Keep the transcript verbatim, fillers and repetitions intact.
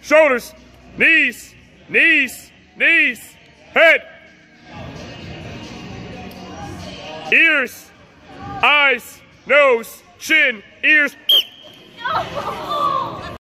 shoulders, knees, knees, knees, head, ears, eyes, nose, chin, ears. No.